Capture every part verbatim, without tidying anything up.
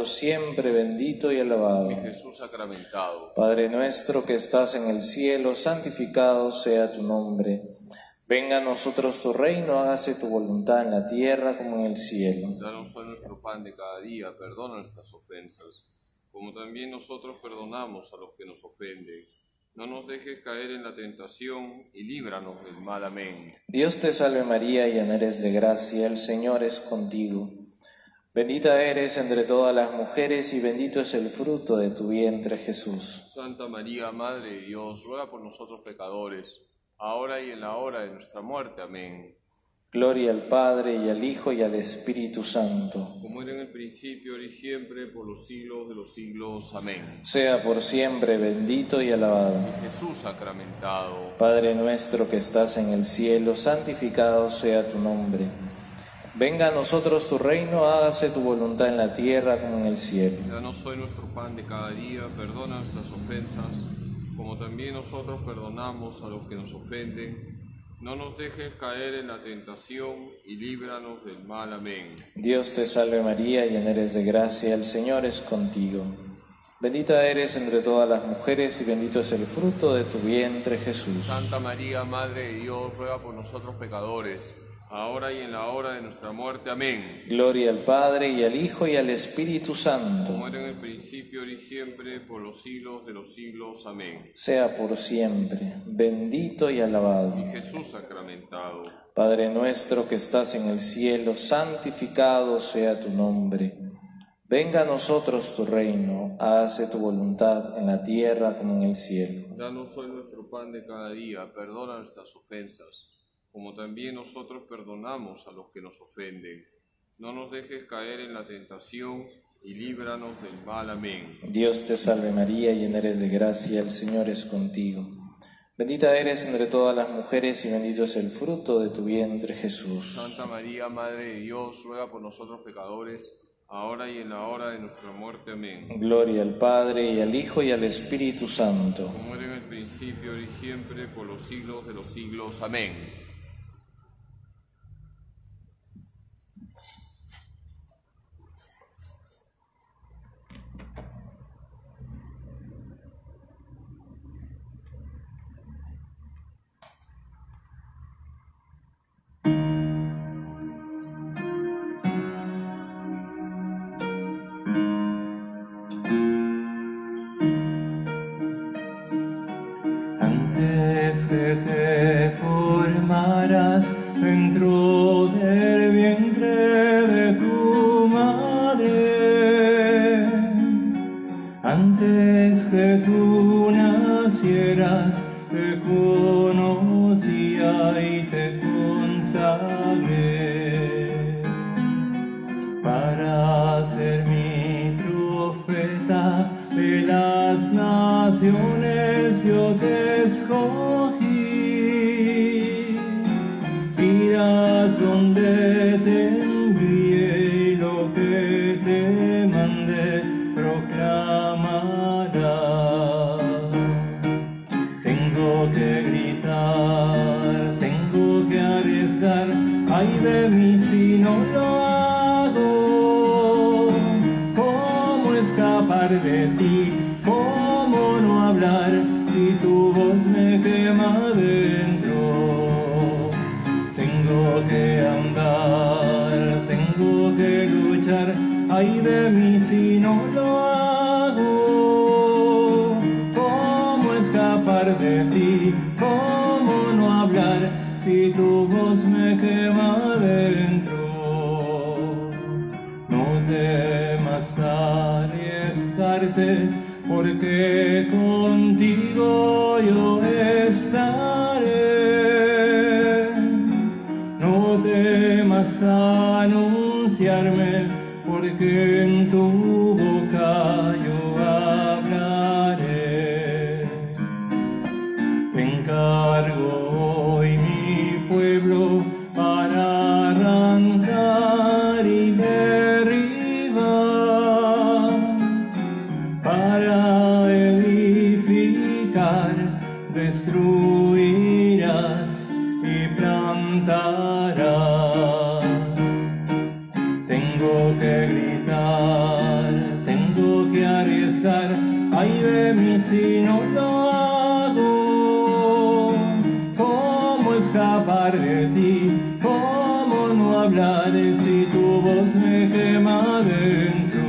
por siempre bendito y alabado. Mi Jesús sacramentado. Padre nuestro que estás en el cielo, santificado sea tu nombre. Venga a nosotros tu reino, hágase tu voluntad en la tierra como en el cielo. Danos hoy nuestro pan de cada día, perdona nuestras ofensas, como también nosotros perdonamos a los que nos ofenden. No nos dejes caer en la tentación y líbranos del mal. Amén. Dios te salve María, llena eres de gracia, el Señor es contigo. Bendita eres entre todas las mujeres y bendito es el fruto de tu vientre, Jesús. Santa María, Madre de Dios, ruega por nosotros pecadores, ahora y en la hora de nuestra muerte. Amén. Gloria al Padre, y al Hijo, y al Espíritu Santo. Como era en el principio, ahora y siempre, por los siglos de los siglos. Amén. Sea por siempre bendito y alabado. Mi Jesús sacramentado. Padre nuestro que estás en el cielo, santificado sea tu nombre. Venga a nosotros tu reino, hágase tu voluntad en la tierra como en el cielo. Danos hoy nuestro pan de cada día, perdona nuestras ofensas, como también nosotros perdonamos a los que nos ofenden. No nos dejes caer en la tentación y líbranos del mal. Amén. Dios te salve María, llena eres de gracia, el Señor es contigo. Bendita eres entre todas las mujeres y bendito es el fruto de tu vientre, Jesús. Santa María, Madre de Dios, ruega por nosotros pecadores, ahora y en la hora de nuestra muerte. Amén. Gloria al Padre, y al Hijo, y al Espíritu Santo. Como era en el principio, ahora y siempre, por los siglos de los siglos. Amén. Sea por siempre bendito y alabado. Mi Jesús sacramentado. Padre nuestro que estás en el cielo, santificado sea tu nombre. Venga a nosotros tu reino, hágase tu voluntad en la tierra como en el cielo. Danos hoy nuestro pan de cada día, perdona nuestras ofensas, como también nosotros perdonamos a los que nos ofenden. No nos dejes caer en la tentación y líbranos del mal. Amén. Dios te salve María, llena eres de gracia, el Señor es contigo. Bendita eres entre todas las mujeres y bendito es el fruto de tu vientre, Jesús. Santa María, Madre de Dios, ruega por nosotros pecadores, ahora y en la hora de nuestra muerte. Amén. Gloria al Padre, y al Hijo, y al Espíritu Santo. Como era en el principio, ahora y siempre, por los siglos de los siglos. Amén. Antes que te formaras dentro del vientre de tu madre, antes que tú nacieras, te conocía y te consagré para ser mi profeta de las naciones. Yo te escogí, irás donde te envié y lo que te mandé proclamarás. Tengo que gritar, tengo que arriesgar, ay de mí si no lo hago. ¿Cómo escapar de ti? ¿Cómo no hablar si tu voz me quema dentro? Tengo que andar, tengo que luchar, ay de mí si no lo hago. ¿Cómo escapar de ti? ¿Cómo no hablar si tu voz me quema dentro? No temas arriesgarte, porque contigo yo estaré. No temas anunciarme, porque en tu boca yo hablaré. Te encargo hoy mi pueblo para arrancar y derribar, para edificar, destruirás y plantarás. Tengo que gritar, escapar de ti? ¿Cómo no hablar si tu voz me quema dentro?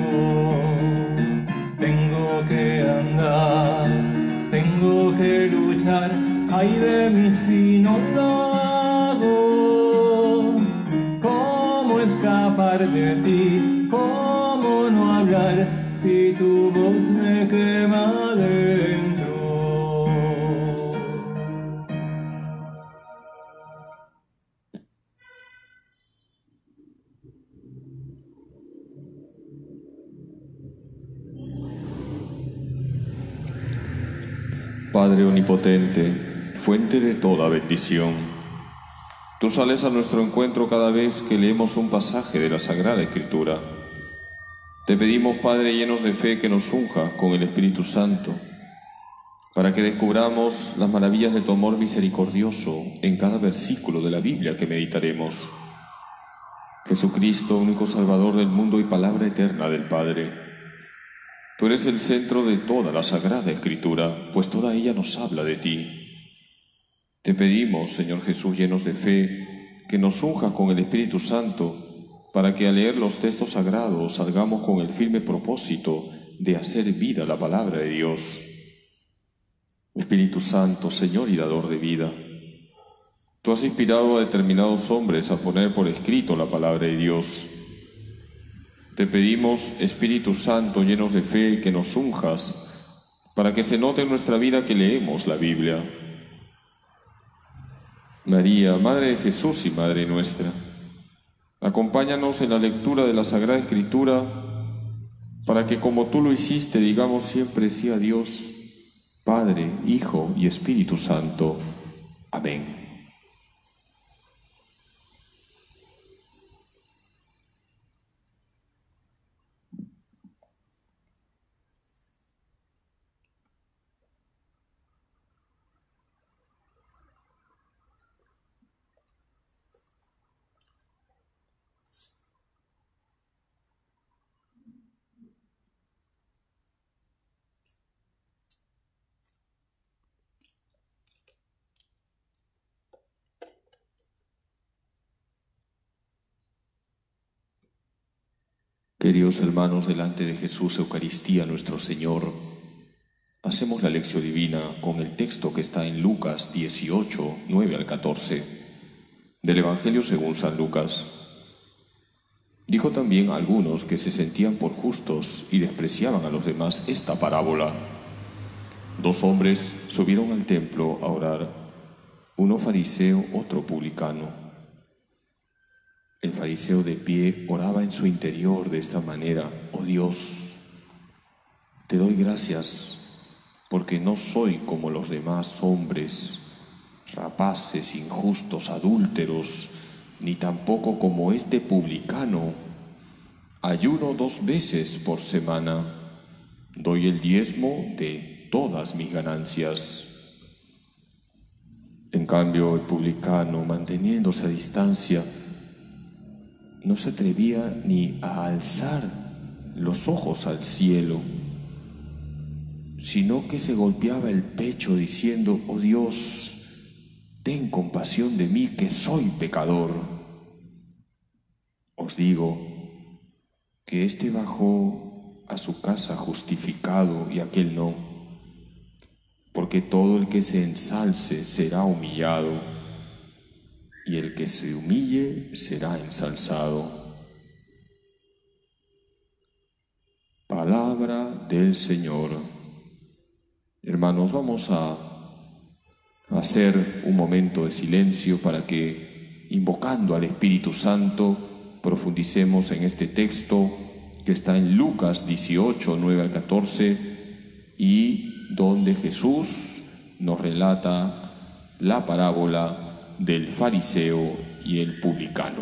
Tengo que andar, tengo que luchar, ay de mí si no lo hago. ¿Cómo escapar de ti? ¿Cómo no hablar si tu voz me quema dentro? Padre omnipotente, fuente de toda bendición, tú sales a nuestro encuentro cada vez que leemos un pasaje de la Sagrada Escritura. Te pedimos, Padre, llenos de fe, que nos unjas con el Espíritu Santo, para que descubramos las maravillas de tu amor misericordioso en cada versículo de la Biblia que meditaremos. Jesucristo, único Salvador del mundo y palabra eterna del Padre, tú eres el centro de toda la Sagrada Escritura, pues toda ella nos habla de ti. Te pedimos, Señor Jesús, llenos de fe, que nos unjas con el Espíritu Santo, para que al leer los textos sagrados salgamos con el firme propósito de hacer vida la palabra de Dios. Espíritu Santo, Señor y dador de vida, tú has inspirado a determinados hombres a poner por escrito la palabra de Dios. Te pedimos, Espíritu Santo, llenos de fe, que nos unjas, para que se note en nuestra vida que leemos la Biblia. María, Madre de Jesús y Madre nuestra, acompáñanos en la lectura de la Sagrada Escritura, para que como tú lo hiciste, digamos siempre sí a Dios, Padre, Hijo y Espíritu Santo. Amén. Queridos hermanos, delante de Jesús, Eucaristía, nuestro Señor, hacemos la lección divina con el texto que está en Lucas dieciocho, nueve al catorce, del Evangelio según San Lucas. Dijo también a algunos que se sentían por justos y despreciaban a los demás esta parábola. Dos hombres subieron al templo a orar, uno fariseo, otro publicano. El fariseo de pie oraba en su interior de esta manera: «Oh Dios, te doy gracias porque no soy como los demás hombres, rapaces, injustos, adúlteros, ni tampoco como este publicano. Ayuno dos veces por semana, doy el diezmo de todas mis ganancias». En cambio, el publicano, manteniéndose a distancia, no se atrevía ni a alzar los ojos al cielo, sino que se golpeaba el pecho diciendo: «Oh Dios, ten compasión de mí, que soy pecador». Os digo que éste bajó a su casa justificado y aquel no, porque todo el que se ensalce será humillado, y el que se humille será ensalzado. Palabra del Señor. Hermanos, vamos a hacer un momento de silencio para que, invocando al Espíritu Santo, profundicemos en este texto que está en Lucas dieciocho, nueve al catorce, y donde Jesús nos relata la parábola del fariseo y el publicano.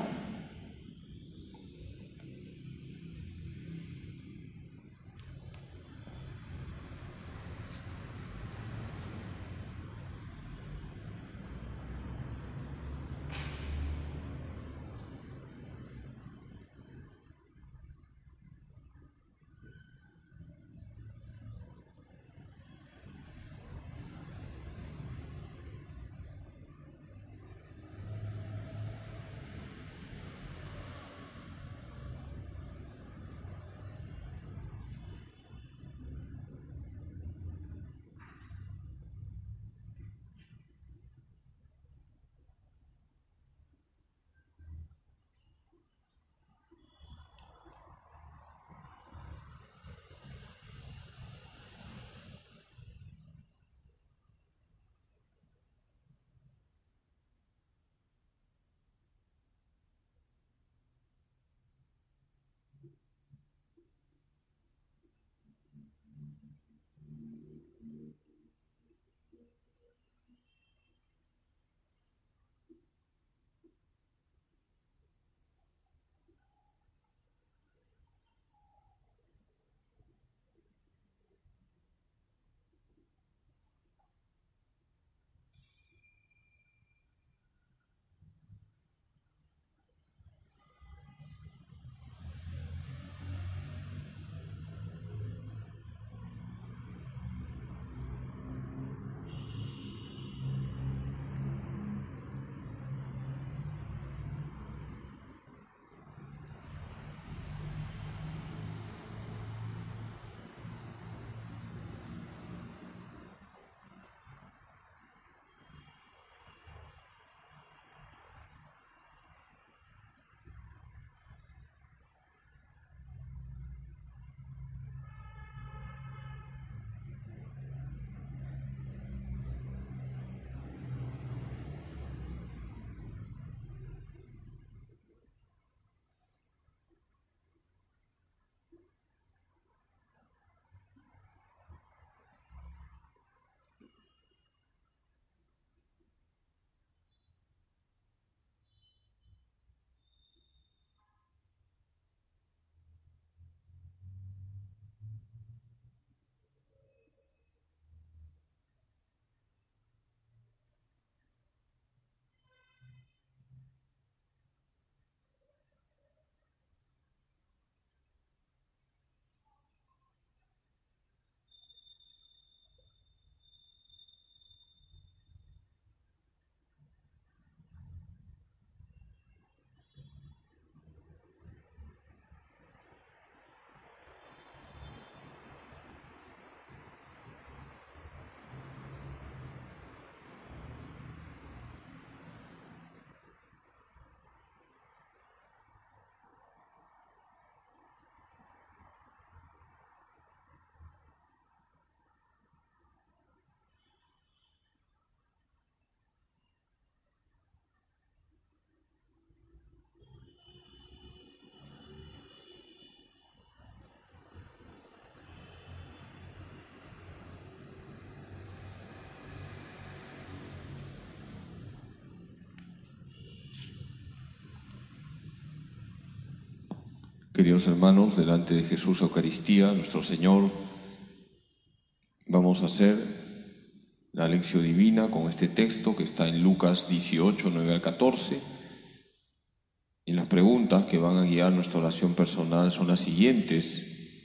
Queridos hermanos, delante de Jesús Eucaristía, nuestro Señor, vamos a hacer la lección divina con este texto que está en Lucas dieciocho, nueve al catorce. Y las preguntas que van a guiar nuestra oración personal son las siguientes.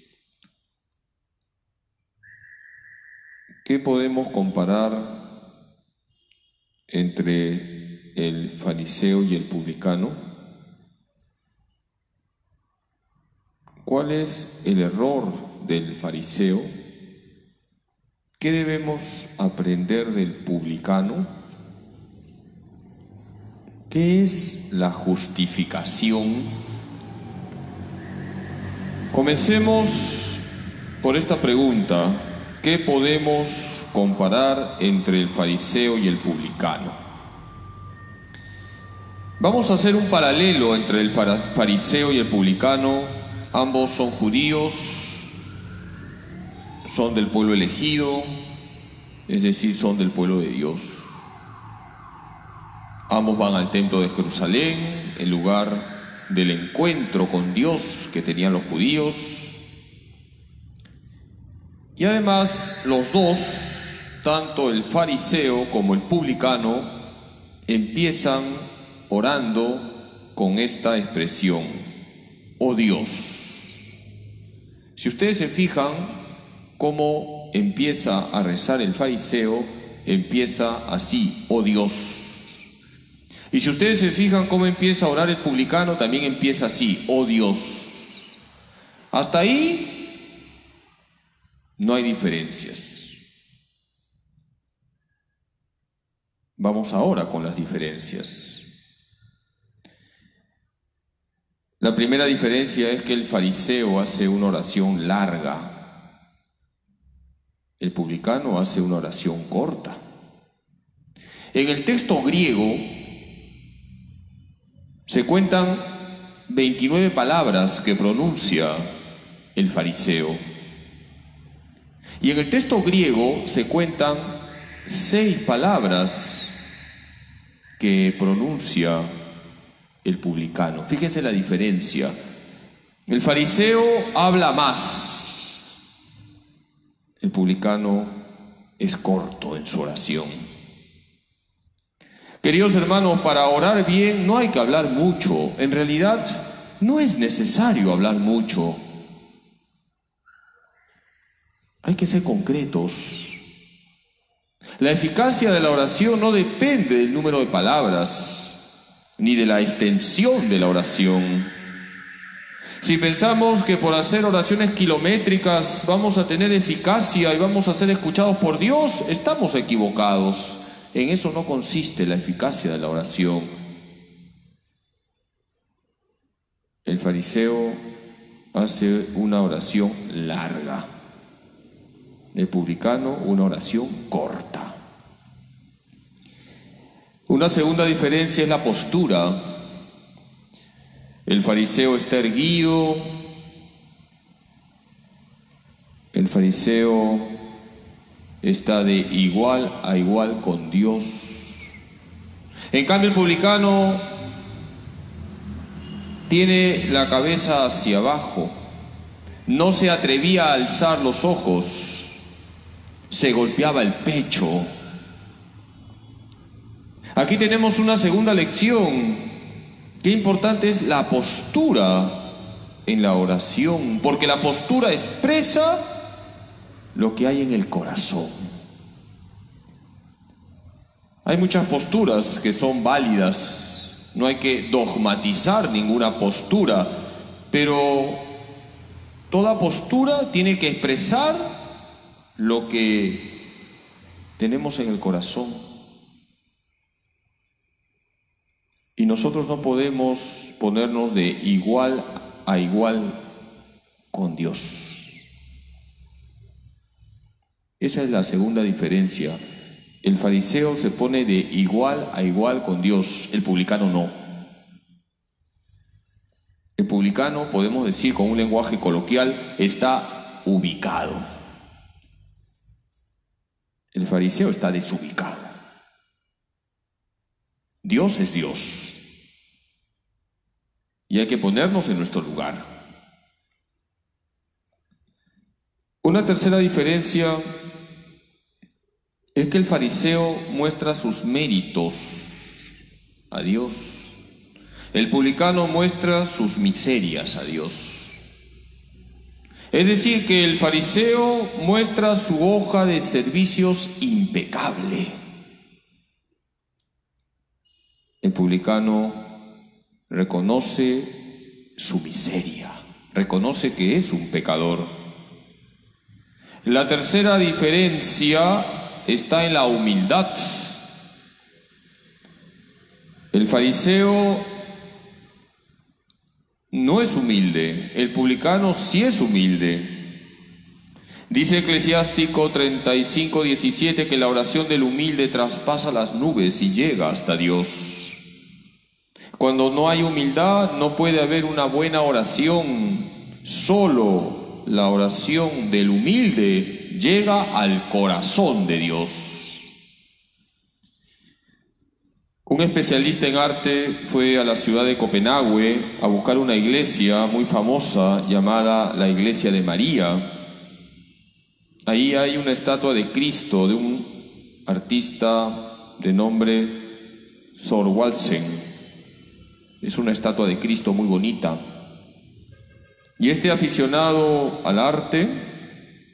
¿Qué podemos comparar entre el fariseo y el publicano? ¿Cuál es el error del fariseo? ¿Qué debemos aprender del publicano? ¿Qué es la justificación? Comencemos por esta pregunta. ¿Qué podemos comparar entre el fariseo y el publicano? Vamos a hacer un paralelo entre el fariseo y el publicano. Ambos son judíos, son del pueblo elegido, es decir, son del pueblo de Dios. Ambos van al templo de Jerusalén, el lugar del encuentro con Dios que tenían los judíos. Y además los dos, tanto el fariseo como el publicano, empiezan orando con esta expresión: oh Dios. Si ustedes se fijan cómo empieza a rezar el fariseo, empieza así: oh Dios. Y si ustedes se fijan cómo empieza a orar el publicano, también empieza así: oh Dios. Hasta ahí no hay diferencias. Vamos ahora con las diferencias. La primera diferencia es que el fariseo hace una oración larga, el publicano hace una oración corta. En el texto griego se cuentan veintinueve palabras que pronuncia el fariseo, y en el texto griego se cuentan seis palabras que pronuncia el publicano. Fíjense la diferencia. El fariseo habla más, el publicano es corto en su oración. Queridos hermanos, para orar bien no hay que hablar mucho. En realidad no es necesario hablar mucho. Hay que ser concretos. La eficacia de la oración no depende del número de palabras ni de la extensión de la oración. Si pensamos que por hacer oraciones kilométricas vamos a tener eficacia y vamos a ser escuchados por Dios, estamos equivocados. En eso no consiste la eficacia de la oración. El fariseo hace una oración larga, el publicano una oración corta. Una segunda diferencia es la postura. El fariseo está erguido, el fariseo está de igual a igual con Dios. En cambio, el publicano tiene la cabeza hacia abajo, no se atrevía a alzar los ojos, se golpeaba el pecho. Aquí tenemos una segunda lección. Qué importante es la postura en la oración, porque la postura expresa lo que hay en el corazón. Hay muchas posturas que son válidas, no hay que dogmatizar ninguna postura, pero toda postura tiene que expresar lo que tenemos en el corazón. Y nosotros no podemos ponernos de igual a igual con Dios. Esa es la segunda diferencia. El fariseo se pone de igual a igual con Dios, el publicano no. El publicano, podemos decir con un lenguaje coloquial, está ubicado. El fariseo está desubicado. Dios es Dios. Y hay que ponernos en nuestro lugar. Una tercera diferencia es que el fariseo muestra sus méritos a Dios. El publicano muestra sus miserias a Dios. Es decir, que el fariseo muestra su hoja de servicios impecable. El publicano reconoce su miseria, reconoce que es un pecador. La tercera diferencia está en la humildad. El fariseo no es humilde, el publicano sí es humilde. Dice Eclesiástico treinta y cinco, diecisiete que la oración del humilde traspasa las nubes y llega hasta Dios. Cuando no hay humildad no puede haber una buena oración. Solo la oración del humilde llega al corazón de Dios. Un especialista en arte fue a la ciudad de Copenhague a buscar una iglesia muy famosa llamada la Iglesia de María. Ahí hay una estatua de Cristo de un artista de nombre Thorvaldsen. Es una estatua de Cristo muy bonita. Y este aficionado al arte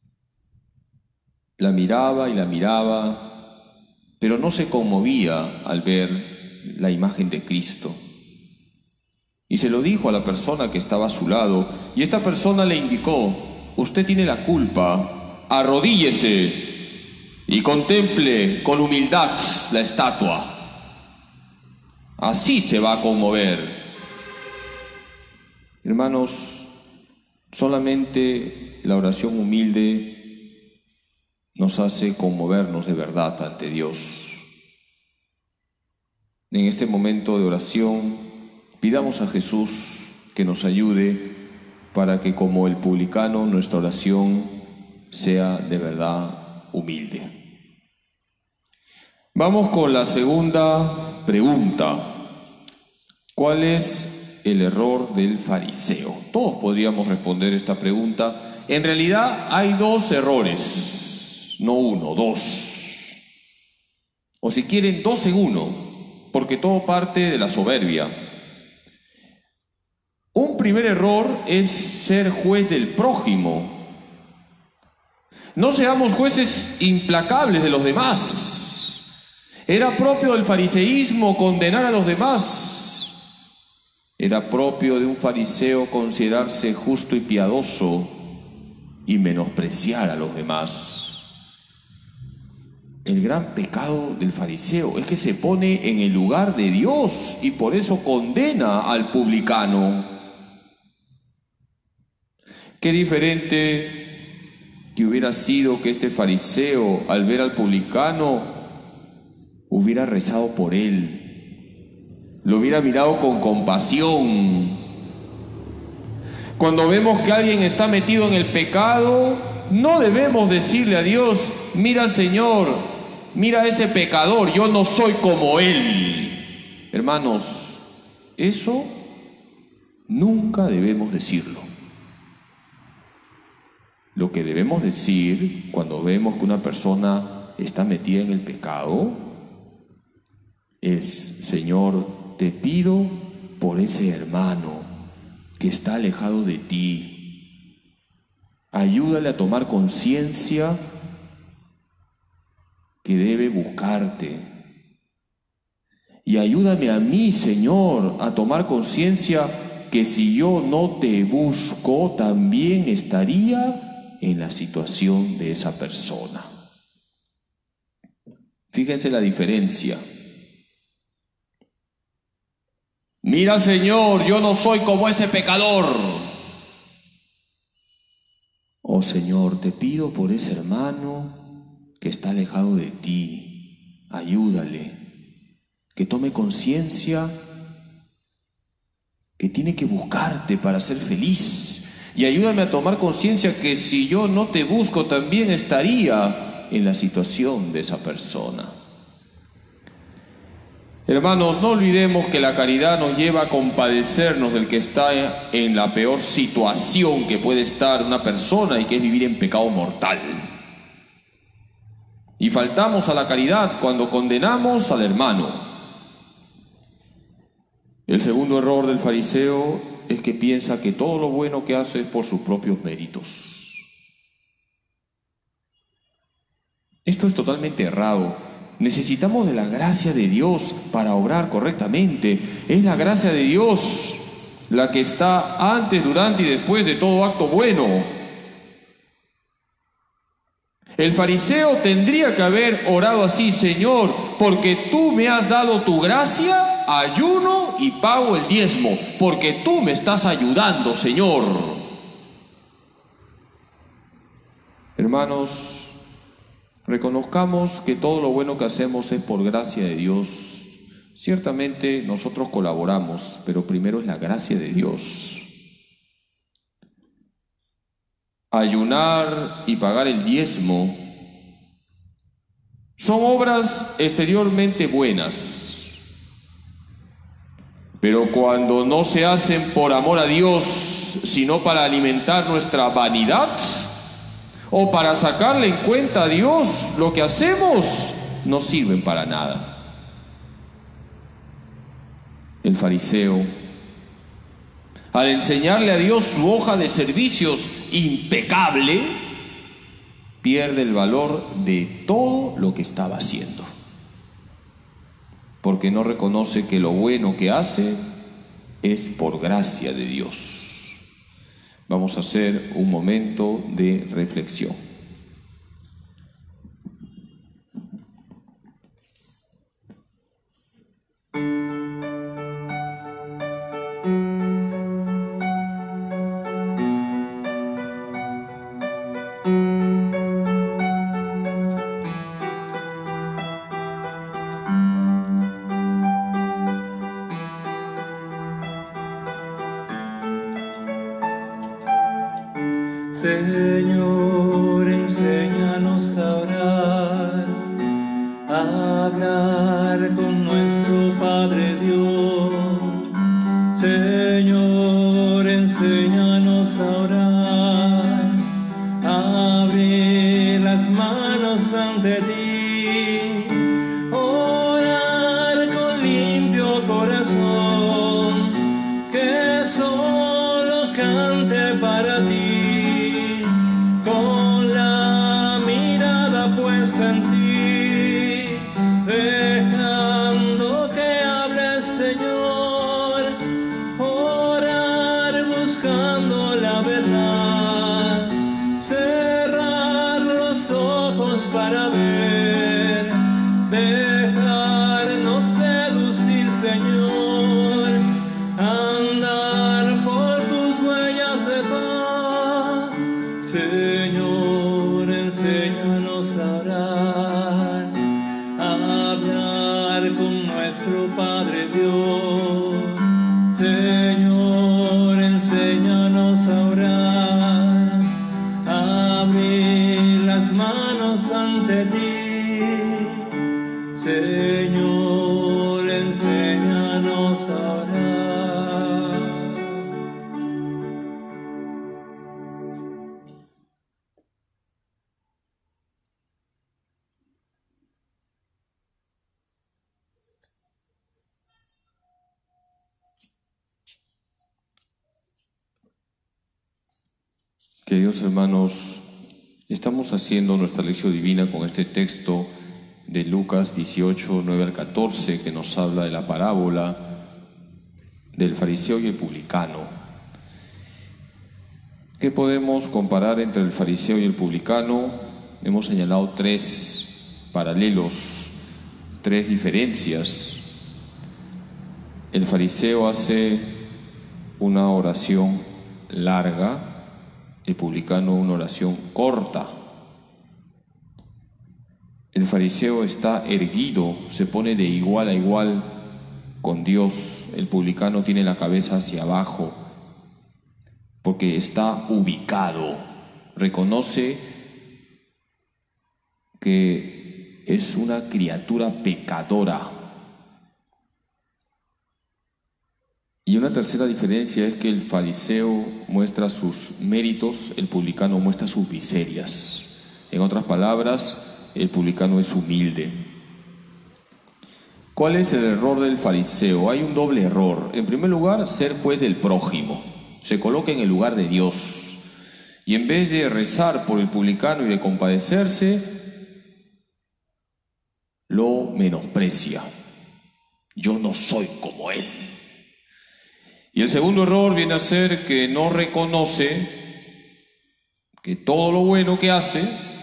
la miraba y la miraba, pero no se conmovía al ver la imagen de Cristo. Y se lo dijo a la persona que estaba a su lado, y esta persona le indicó: usted tiene la culpa, arrodíllese y contemple con humildad la estatua. Así se va a conmover. Hermanos, solamente la oración humilde nos hace conmovernos de verdad ante Dios. En este momento de oración, pidamos a Jesús que nos ayude para que, como el publicano, nuestra oración sea de verdad humilde. Vamos con la segunda pregunta. ¿Cuál es el error del fariseo? Todos podríamos responder esta pregunta. En realidad hay dos errores, no uno, dos. O si quieren, dos en uno, porque todo parte de la soberbia. Un primer error es ser juez del prójimo. No seamos jueces implacables de los demás. Era propio del fariseísmo condenar a los demás. Era propio de un fariseo considerarse justo y piadoso y menospreciar a los demás. El gran pecado del fariseo es que se pone en el lugar de Dios y por eso condena al publicano. Qué diferente que hubiera sido que este fariseo, al ver al publicano, hubiera rezado por él, lo hubiera mirado con compasión. Cuando vemos que alguien está metido en el pecado, no debemos decirle a Dios: mira, Señor, mira a ese pecador, yo no soy como él. Hermanos, eso nunca debemos decirlo. Lo que debemos decir cuando vemos que una persona está metida en el pecado es: Señor, te pido por ese hermano que está alejado de ti. Ayúdale a tomar conciencia que debe buscarte. Y ayúdame a mí, Señor, a tomar conciencia que si yo no te busco, también estaría en la situación de esa persona. Fíjense la diferencia. Mira, Señor, yo no soy como ese pecador. Oh, Señor, te pido por ese hermano que está alejado de ti. Ayúdale, que tome conciencia que tiene que buscarte para ser feliz. Y ayúdame a tomar conciencia que si yo no te busco, también estaría en la situación de esa persona. Hermanos, no olvidemos que la caridad nos lleva a compadecernos del que está en la peor situación que puede estar una persona y que es vivir en pecado mortal. Y faltamos a la caridad cuando condenamos al hermano. El segundo error del fariseo es que piensa que todo lo bueno que hace es por sus propios méritos. Esto es totalmente errado. Necesitamos de la gracia de Dios para obrar correctamente. Es la gracia de Dios la que está antes, durante y después de todo acto bueno. El fariseo tendría que haber orado así: Señor, porque tú me has dado tu gracia, ayuno y pago el diezmo, porque tú me estás ayudando, Señor. Hermanos, reconozcamos que todo lo bueno que hacemos es por gracia de Dios. Ciertamente nosotros colaboramos, pero primero es la gracia de Dios. Ayunar y pagar el diezmo son obras exteriormente buenas, pero cuando no se hacen por amor a Dios, sino para alimentar nuestra vanidad o para sacarle en cuenta a Dios, lo que hacemos no sirven para nada. El fariseo, al enseñarle a Dios su hoja de servicios impecable, pierde el valor de todo lo que estaba haciendo, porque no reconoce que lo bueno que hace es por gracia de Dios. Vamos a hacer un momento de reflexión. Señor, enséñanos a orar, a hablar con nuestro Padre Dios. Señor, enséñanos a orar, a abrir las manos ante ti, orar con limpio corazón, que solo cante para ti. Con la mirada puesta en ti, dejando que hables, Señor, orar buscando la verdad, cerrar los ojos para ver, dejarnos seducir, Señor, andar por tus huellas de paz. Señor, enséñanos a orar, a hablar con nuestro Padre Dios. Señor, enséñanos a orar, a abrir las manos ante ti. Señor, enséñanos a orar. Queridos hermanos, estamos haciendo nuestra lección divina con este texto de Lucas dieciocho, nueve al catorce, que nos habla de la parábola del fariseo y el publicano. ¿Qué podemos comparar entre el fariseo y el publicano? Hemos señalado tres paralelos, tres diferencias. El fariseo hace una oración larga, el publicano una oración corta. El fariseo está erguido, se pone de igual a igual con Dios. El publicano tiene la cabeza hacia abajo porque está ubicado, reconoce que es una criatura pecadora, Y una tercera diferencia es que el fariseo muestra sus méritos, el publicano muestra sus miserias. En otras palabras, el publicano es humilde. ¿Cuál es el error del fariseo? Hay un doble error. En primer lugar, ser juez del prójimo. Se coloca en el lugar de Dios. Y en vez de rezar por el publicano y de compadecerse, lo menosprecia. Yo no soy como él. Y el segundo error viene a ser que no reconoce que todo lo bueno que hace,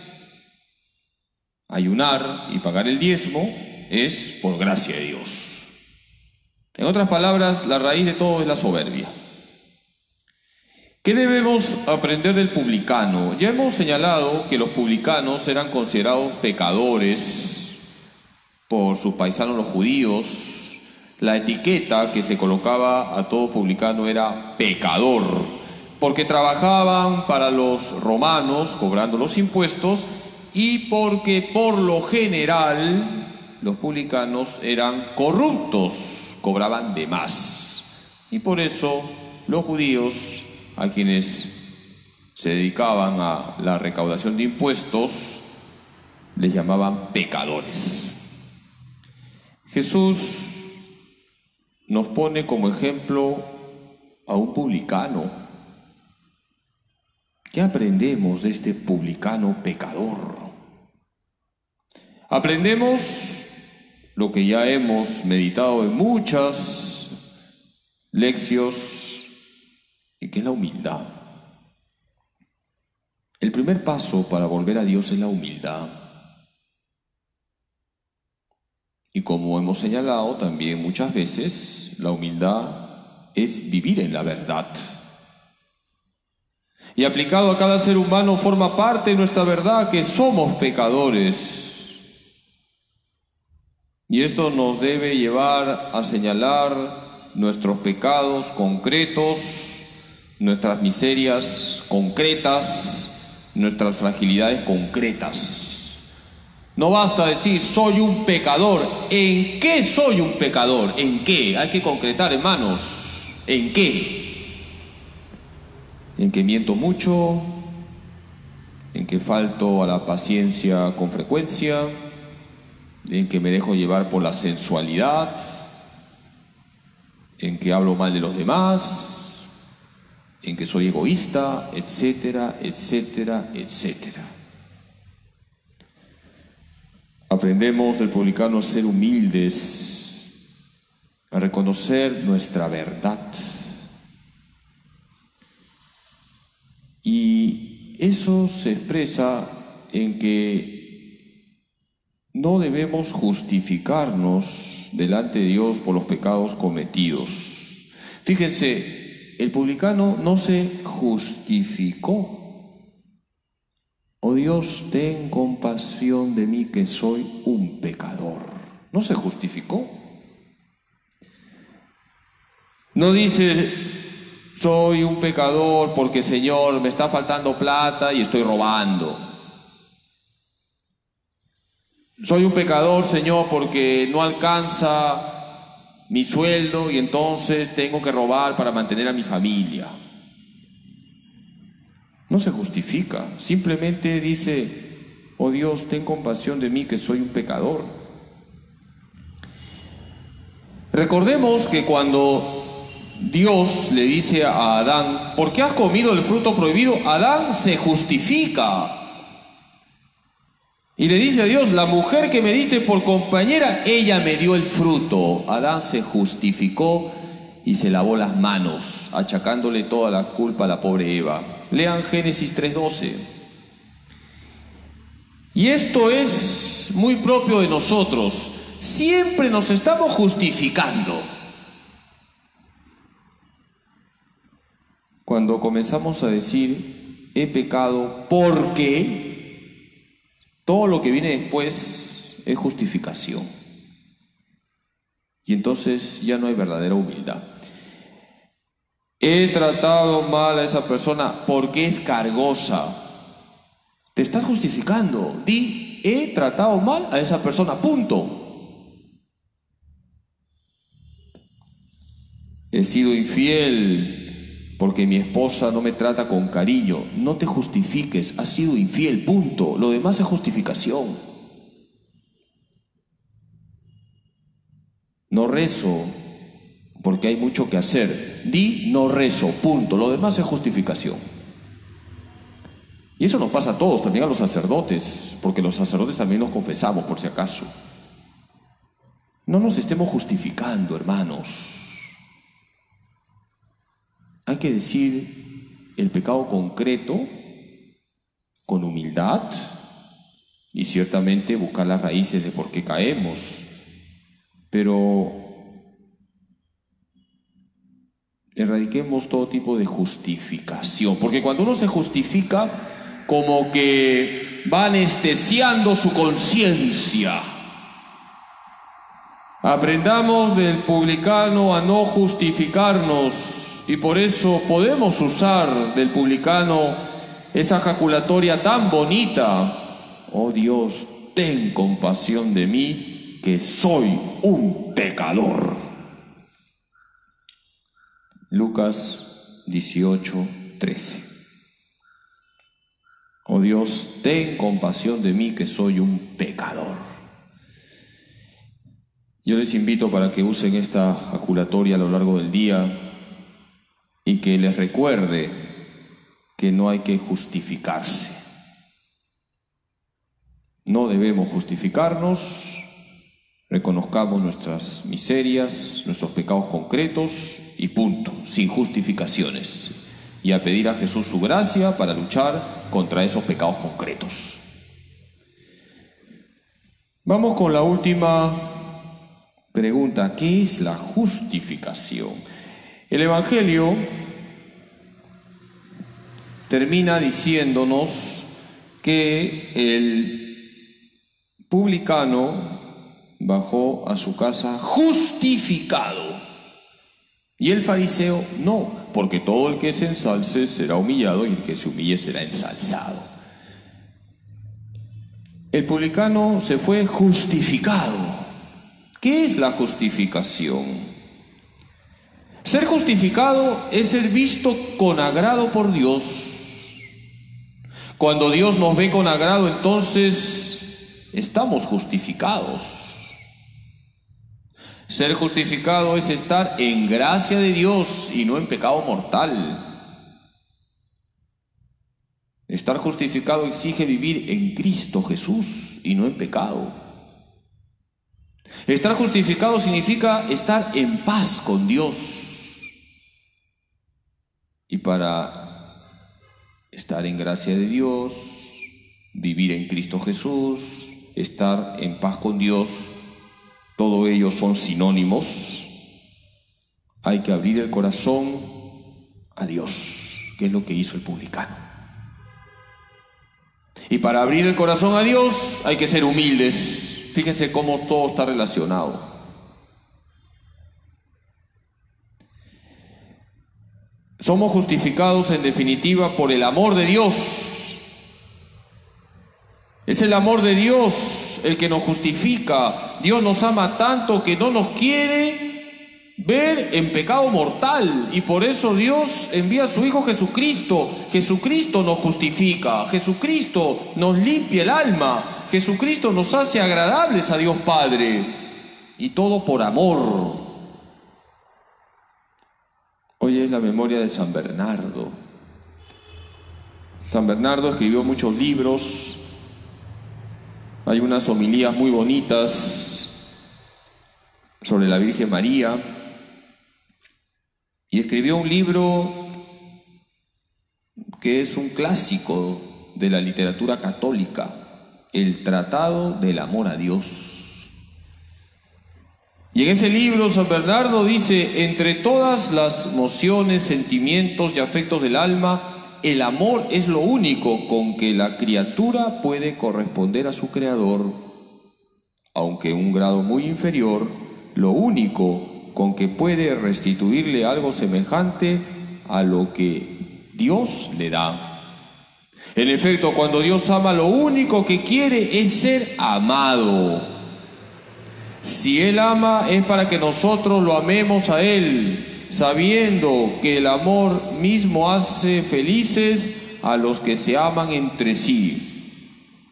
ayunar y pagar el diezmo, es por gracia de Dios. En otras palabras, la raíz de todo es la soberbia. ¿Qué debemos aprender del publicano? Ya hemos señalado que los publicanos eran considerados pecadores por sus paisanos los judíos. La etiqueta que se colocaba a todo publicano era pecador, porque trabajaban para los romanos cobrando los impuestos y porque por lo general los publicanos eran corruptos, cobraban de más. Y por eso los judíos, a quienes se dedicaban a la recaudación de impuestos, les llamaban pecadores. Jesús nos pone como ejemplo a un publicano. ¿Qué aprendemos de este publicano pecador? Aprendemos lo que ya hemos meditado en muchas lecciones, y que es la humildad. El primer paso para volver a Dios es la humildad. Y como hemos señalado también muchas veces, la humildad es vivir en la verdad. Y aplicado a cada ser humano forma parte de nuestra verdad que somos pecadores. Y esto nos debe llevar a señalar nuestros pecados concretos, nuestras miserias concretas, nuestras fragilidades concretas. No basta decir, soy un pecador. ¿En qué soy un pecador? ¿En qué? Hay que concretar, hermanos. ¿En qué? En que miento mucho, en que falto a la paciencia con frecuencia, en que me dejo llevar por la sensualidad, en que hablo mal de los demás, en que soy egoísta, etcétera, etcétera, etcétera. Aprendemos del publicano a ser humildes, a reconocer nuestra verdad. Y eso se expresa en que no debemos justificarnos delante de Dios por los pecados cometidos. Fíjense, el publicano no se justificó. Oh Dios, ten compasión de mí que soy un pecador. No se justificó. No dice, soy un pecador porque, Señor, me está faltando plata y estoy robando. Soy un pecador, Señor, porque no alcanza mi sueldo y entonces tengo que robar para mantener a mi familia. No se justifica, simplemente dice, oh Dios, ten compasión de mí que soy un pecador. Recordemos que cuando Dios le dice a Adán, ¿por qué has comido el fruto prohibido? Adán se justifica. Y le dice a Dios, la mujer que me diste por compañera, ella me dio el fruto. Adán se justificó y se lavó las manos, achacándole toda la culpa a la pobre Eva. Lean Génesis tres doce. Y esto es muy propio de nosotros. Siempre nos estamos justificando. Cuando comenzamos a decir, he pecado porque, todo lo que viene después es justificación. Y entonces ya no hay verdadera humildad. He tratado mal a esa persona porque es cargosa. Te estás justificando. Di, he tratado mal a esa persona, punto. he sido infiel porque mi esposa no me trata con cariño. No te justifiques, has sido infiel, punto. Lo demás es justificación. No rezo porque hay mucho que hacer. Di no rezo, punto. Lo demás es justificación. Y eso nos pasa a todos, también a los sacerdotes, porque los sacerdotes también nos confesamos, por si acaso. No nos estemos justificando, hermanos. Hay que decir el pecado concreto con humildad y ciertamente buscar las raíces de por qué caemos. Pero erradiquemos todo tipo de justificación, porque cuando uno se justifica, como que va anestesiando su conciencia. Aprendamos del publicano a no justificarnos. Y por eso podemos usar del publicano esa jaculatoria tan bonita. Oh Dios, ten compasión de mí, que soy un pecador. Lucas dieciocho, trece. Oh Dios, ten compasión de mí, que soy un pecador. Yo les invito para que usen esta jaculatoria a lo largo del día y que les recuerde que no hay que justificarse. No debemos justificarnos, reconozcamos nuestras miserias, nuestros pecados concretos y punto, sin justificaciones. Y a pedir a Jesús su gracia para luchar contra esos pecados concretos. Vamos con la última pregunta. ¿Qué es la justificación? El Evangelio termina diciéndonos que el publicano bajó a su casa justificado y el fariseo no, porque todo el que se ensalce será humillado y el que se humille será ensalzado. El publicano se fue justificado. ¿Qué es la justificación? Ser justificado es ser visto con agrado por Dios. Cuando Dios nos ve con agrado, entonces estamos justificados. Ser justificado es estar en gracia de Dios y no en pecado mortal. Estar justificado exige vivir en Cristo Jesús y no en pecado. Estar justificado significa estar en paz con Dios. Y para estar en gracia de Dios, vivir en Cristo Jesús, estar en paz con Dios, todo ello son sinónimos. Hay que abrir el corazón a Dios, que es lo que hizo el publicano. Y para abrir el corazón a Dios hay que ser humildes. Fíjense cómo todo está relacionado. Somos justificados en definitiva por el amor de Dios. Es el amor de Dios el que nos justifica. Dios nos ama tanto que no nos quiere ver en pecado mortal, y por eso Dios envía a su Hijo Jesucristo. Jesucristo nos justifica, Jesucristo nos limpia el alma, Jesucristo nos hace agradables a Dios Padre, y todo por amor. Hoy es la memoria de San Bernardo. San Bernardo escribió muchos libros. Hay unas homilías muy bonitas sobre la Virgen María. Y escribió un libro que es un clásico de la literatura católica, el Tratado del Amor a Dios. Y en ese libro San Bernardo dice: entre todas las emociones, sentimientos y afectos del alma, el amor es lo único con que la criatura puede corresponder a su Creador, aunque en un grado muy inferior, lo único con que puede restituirle algo semejante a lo que Dios le da. En efecto, cuando Dios ama, lo único que quiere es ser amado. Si Él ama, es para que nosotros lo amemos a Él. sabiendo que el amor mismo hace felices a los que se aman entre sí.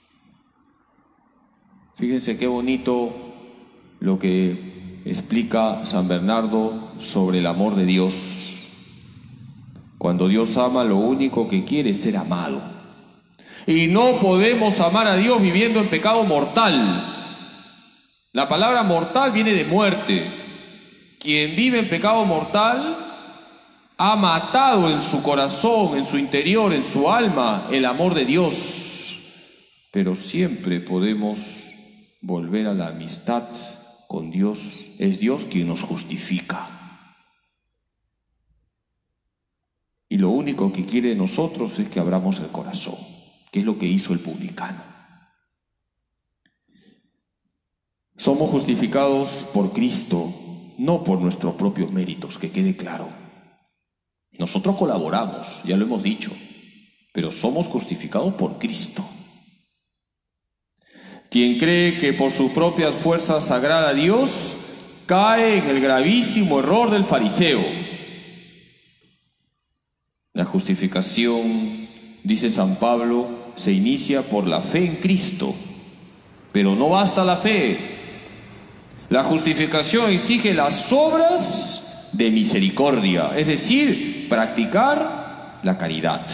Fíjense qué bonito lo que explica San Bernardo sobre el amor de Dios. Cuando Dios ama, lo único que quiere es ser amado. Y no podemos amar a Dios viviendo en pecado mortal. La palabra mortal viene de muerte. Quien vive en pecado mortal ha matado en su corazón, en su interior, en su alma, el amor de Dios. Pero siempre podemos volver a la amistad con Dios. Es Dios quien nos justifica. Y lo único que quiere de nosotros es que abramos el corazón, que es lo que hizo el publicano. Somos justificados por Cristo, no por nuestros propios méritos, que quede claro. Nosotros colaboramos, ya lo hemos dicho, pero somos justificados por Cristo. Quien cree que por sus propias fuerzas agrada a Dios, cae en el gravísimo error del fariseo. La justificación, dice San Pablo, se inicia por la fe en Cristo, pero no basta la fe. La justificación exige las obras de misericordia, es decir, practicar la caridad.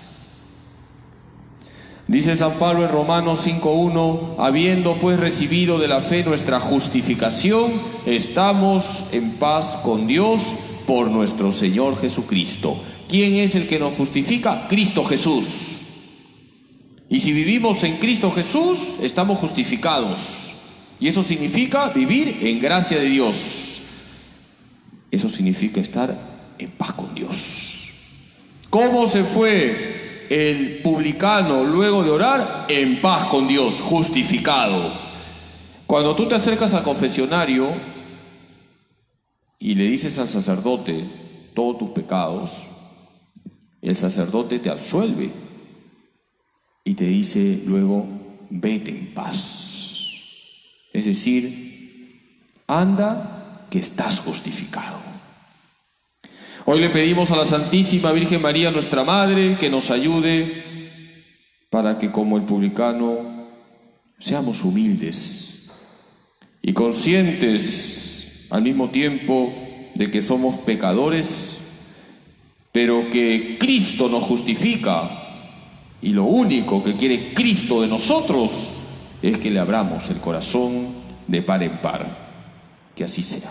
Dice San Pablo en Romanos cinco uno, habiendo pues recibido de la fe nuestra justificación, estamos en paz con Dios por nuestro Señor Jesucristo. ¿Quién es el que nos justifica? Cristo Jesús. Y si vivimos en Cristo Jesús, estamos justificados. Y eso significa vivir en gracia de Dios. Eso significa estar en paz con Dios. ¿Cómo se fue el publicano luego de orar? En paz con Dios, justificado. Cuando tú te acercas al confesionario y le dices al sacerdote todos tus pecados, el sacerdote te absuelve y te dice luego, vete en paz. Es decir, anda que estás justificado. Hoy le pedimos a la Santísima Virgen María, nuestra Madre, que nos ayude para que como el publicano seamos humildes y conscientes al mismo tiempo de que somos pecadores, pero que Cristo nos justifica y lo único que quiere Cristo de nosotros es que le abramos el corazón de par en par. Que así sea.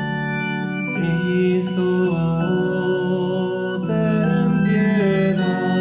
Cristo, ten piedad.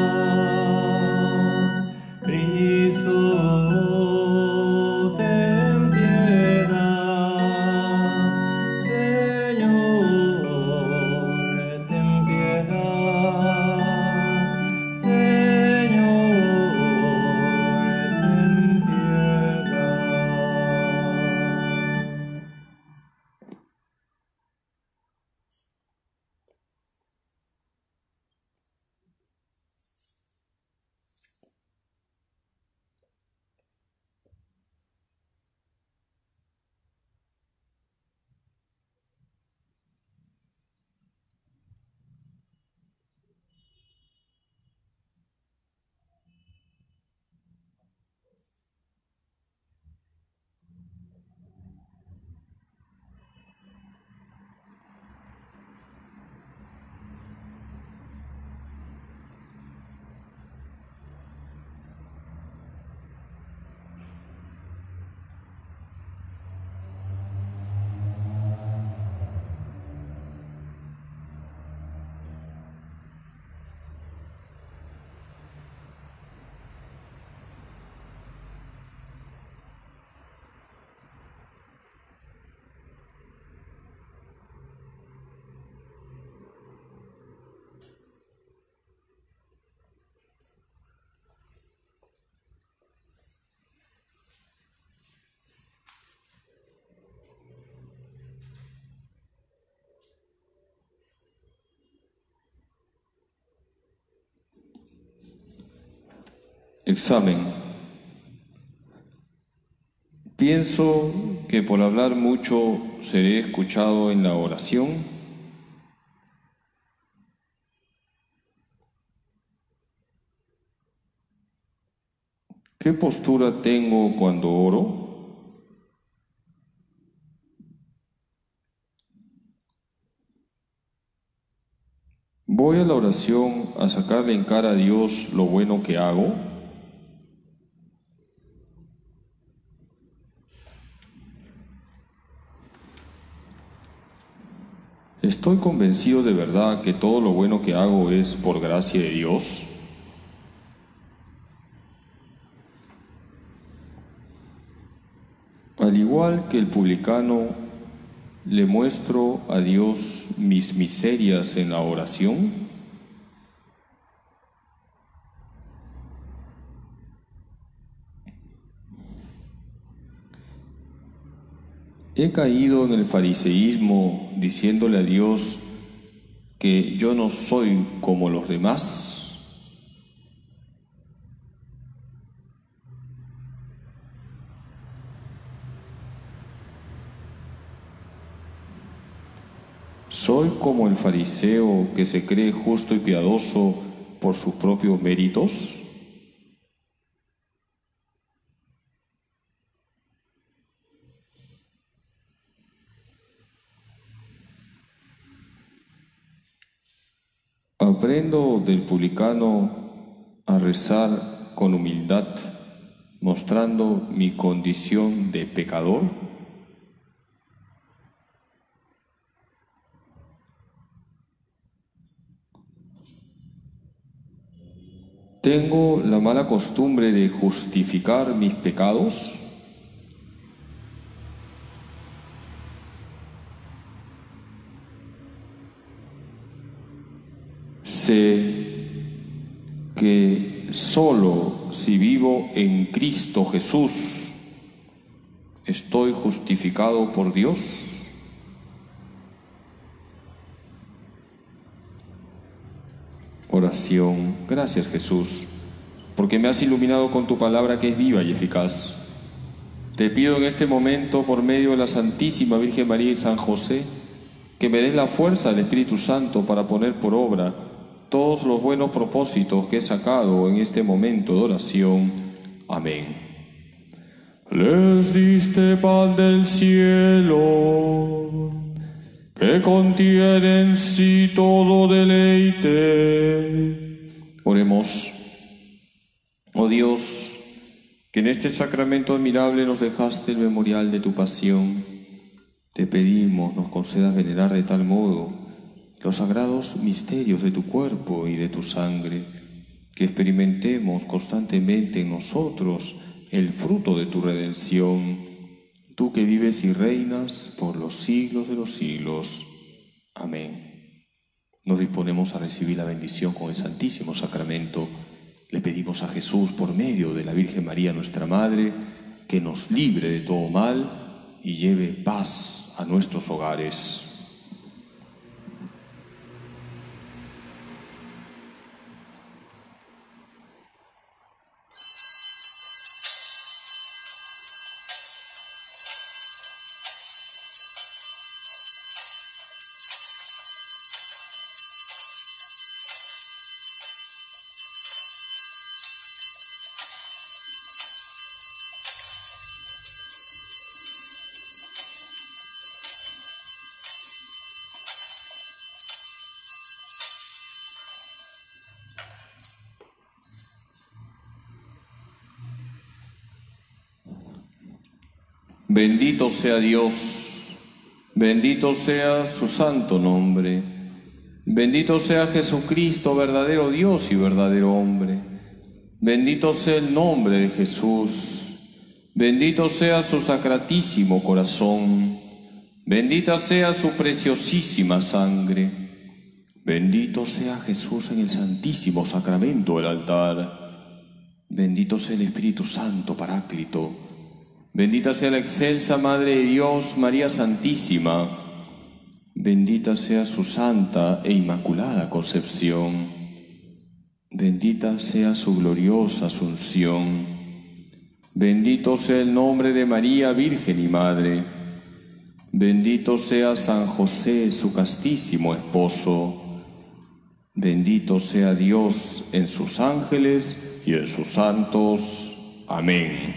Examen. Pienso que por hablar mucho seré escuchado en la oración. ¿Qué postura tengo cuando oro? ¿Voy a la oración a sacarle en cara a Dios lo bueno que hago? ¿Estoy convencido de verdad que todo lo bueno que hago es por gracia de Dios? Al igual que el publicano, ¿le muestro a Dios mis miserias en la oración? He caído en el fariseísmo diciéndole a Dios que yo no soy como los demás. ¿Soy como el fariseo que se cree justo y piadoso por sus propios méritos? Aprendo del publicano a rezar con humildad, mostrando mi condición de pecador. ¿Tengo la mala costumbre de justificar mis pecados? Sé que solo si vivo en Cristo Jesús estoy justificado por Dios. Oración. Gracias, Jesús, porque me has iluminado con tu palabra que es viva y eficaz. Te pido en este momento, por medio de la Santísima Virgen María y San José, que me des la fuerza del Espíritu Santo para poner por obra todos los buenos propósitos que he sacado en este momento de oración. Amén. Les diste pan del cielo, que contiene en sí todo deleite. Oremos. Oh Dios, que en este sacramento admirable nos dejaste el memorial de tu pasión, te pedimos nos concedas venerar de tal modo los sagrados misterios de tu cuerpo y de tu sangre, que experimentemos constantemente en nosotros el fruto de tu redención, tú que vives y reinas por los siglos de los siglos. Amén. Nos disponemos a recibir la bendición con el Santísimo Sacramento. Le pedimos a Jesús, por medio de la Virgen María, nuestra Madre, que nos libre de todo mal y lleve paz a nuestros hogares. Bendito sea Dios, bendito sea su santo nombre, bendito sea Jesucristo, verdadero Dios y verdadero hombre, bendito sea el nombre de Jesús, bendito sea su sacratísimo corazón, bendita sea su preciosísima sangre, bendito sea Jesús en el santísimo sacramento del altar, bendito sea el Espíritu Santo Paráclito, bendita sea la excelsa Madre de Dios, María Santísima, bendita sea su santa e inmaculada concepción, Bendita sea su gloriosa asunción. Bendito sea el nombre de María, Virgen y Madre. Bendito sea San José, su castísimo esposo. Bendito sea Dios en sus ángeles y en sus santos. Amén.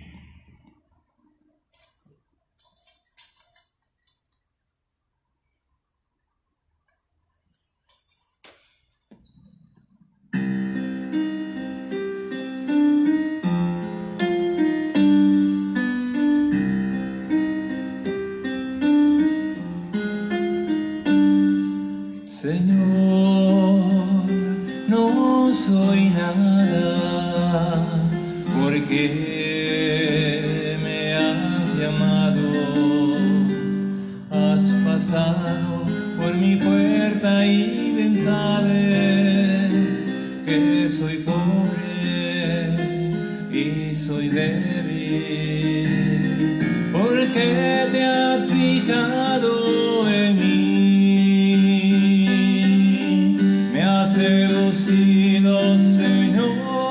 Señor, no soy nada, porque me has llamado, has pasado por mi puerta y bien sabes que soy pobre y soy débil, porque te has fijado en mí. Seducido, Señor.